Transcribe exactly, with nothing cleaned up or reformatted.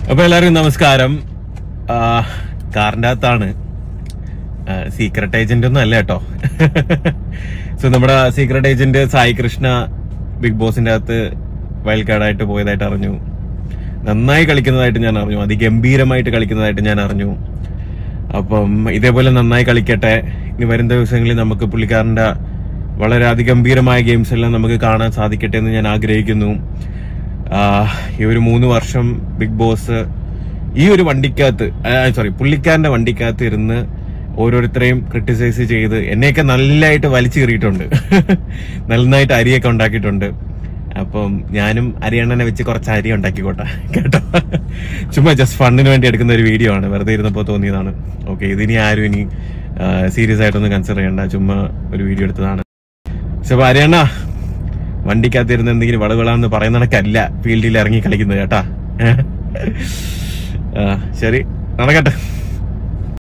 അപ്പൊ എല്ലാവർക്കും നമസ്കാരം. കാറിന്റെ അകത്താണ്, സീക്രട്ട് ഏജന്റ് ഒന്നും അല്ല കേട്ടോ. സോ നമ്മുടെ secret agent Sai Krishna big ബോസിന്റെ അകത്ത് വൈൽഡ് കാർഡായിട്ട് പോയതായിട്ട് അറിഞ്ഞു. നന്നായി കളിക്കുന്നതായിട്ട് ഞാൻ അറിഞ്ഞു, അതിഗംഭീരമായിട്ട് കളിക്കുന്നതായിട്ട് ഞാൻ അറിഞ്ഞു. അപ്പം ഇതേപോലെ നന്നായി കളിക്കട്ടെ. ഇനി വരും ദിവസങ്ങളിൽ നമുക്ക് പുള്ളിക്കാരന്റെ വളരെ അതിഗംഭീരമായ ഗെയിംസ് എല്ലാം നമുക്ക് കാണാൻ സാധിക്കട്ടെ എന്ന് ഞാൻ ആഗ്രഹിക്കുന്നു. ഈ ഒരു മൂന്ന് വർഷം ബിഗ് ബോസ് ഈ ഒരു വണ്ടിക്കകത്ത് സോറി പുള്ളിക്കാരന്റെ വണ്ടിക്കകത്ത് ഇരുന്ന് ഓരോരുത്തരെയും ക്രിട്ടിസൈസ് ചെയ്ത് എന്നെയൊക്കെ നല്ലതായിട്ട് വലിച്ചു കയറിയിട്ടുണ്ട്. നന്നായിട്ട് അരിയൊക്കെ ഉണ്ടാക്കിയിട്ടുണ്ട്. അപ്പം ഞാനും അരിയണ്ണനെ വെച്ച് കുറച്ച് അരി ഉണ്ടാക്കിക്കോട്ടെ കേട്ടോ. ചുമ്മാ ജസ്റ്റ് ഫണ്ടിന് വേണ്ടി എടുക്കുന്ന ഒരു വീഡിയോ ആണ്, വെറുതെ ഇരുന്നപ്പോൾ തോന്നിയതാണ്. ഓക്കെ, ഇതിനി ആരും ഇനി സീരിയസ് ആയിട്ടൊന്നും കൺസിഡർ ചെയ്യണ്ട, ചുമ്മാ ഒരു വീഡിയോ എടുത്തതാണ്. പക്ഷെ അരിയണ്ണ വണ്ടിക്കകത്തിരുന്ന് എന്തെങ്കിലും വളവിളാന്ന് പറയുന്ന കണക്കല്ല ഫീൽഡിൽ ഇറങ്ങി കളിക്കുന്നത് കേട്ടാ. ശരി, നടക്കട്ടെ.